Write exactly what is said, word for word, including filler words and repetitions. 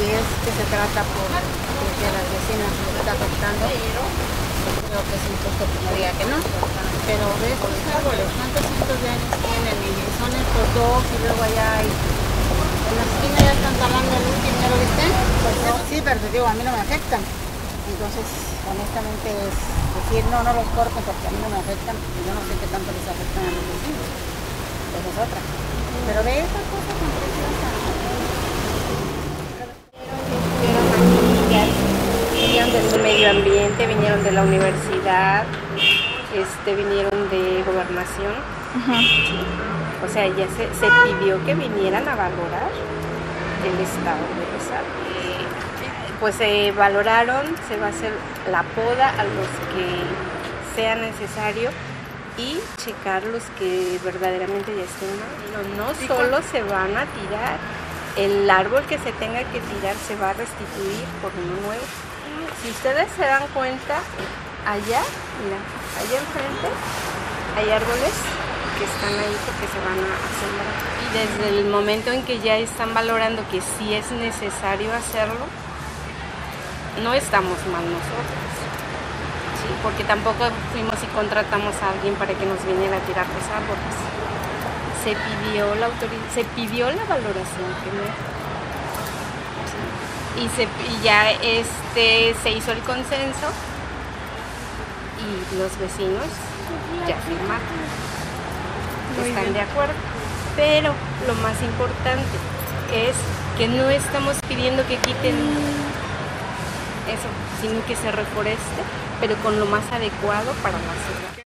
es que se trata por que las vecinas les está afectando, creo que es injusto que me diga que no. Pero ve estos árboles, ¿cuántos cientos de años tienen? Y son estos dos y luego allá hay... En la esquina ya están talando el último, ¿ya lo viste? Pues no, sí, pero te digo, a mí no me afectan. Entonces, honestamente es decir, no, no los corten porque a mí no me afectan y yo no sé qué tanto les afectan a los vecinos. Esa es otra. Pero ve esta cosa tan preciosa. Vinieron del medio ambiente, vinieron de la universidad, este, vinieron de gobernación. Uh-huh. O sea, ya se, se pidió que vinieran a valorar el estado de los árboles. Pues se valoraron, se va a hacer la poda a los que sea necesario y checar los que verdaderamente ya estén mal. No, no solo se van a tirar, el árbol que se tenga que tirar se va a restituir por uno nuevo. Si ustedes se dan cuenta, allá, mira, allá enfrente hay árboles que están ahí porque se van a sembrar. Y desde el momento en que ya están valorando que sí es necesario hacerlo, no estamos mal nosotros, ¿sí? Porque tampoco fuimos y contratamos a alguien para que nos viniera a tirar los árboles. Se pidió la autoridad, se pidió la valoración primero, ¿sí? Y, se, y ya este, se hizo el consenso y los vecinos ya firmaron, están de acuerdo. Pero lo más importante es que no estamos pidiendo que quiten eso, sino que se reforeste, pero con lo más adecuado para la ciudad.